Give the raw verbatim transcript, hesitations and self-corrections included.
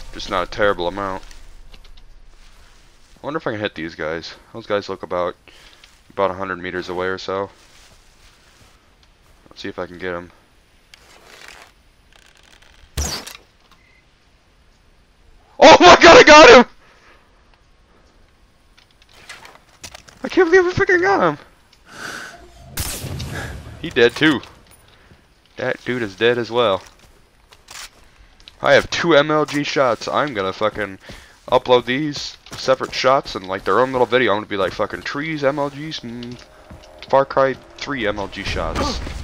Just not a terrible amount. I wonder if I can hit these guys. Those guys look about about a hundred meters away or so. Let's see if I can get them. Oh my god, I got him! I can't believe I freaking got him. He dead too. That dude is dead as well. I have two M L G shots. I'm gonna fucking upload these separate shots and like their own little video. I'm gonna be like fucking trees, M L Gs, and Far Cry three M L G shots.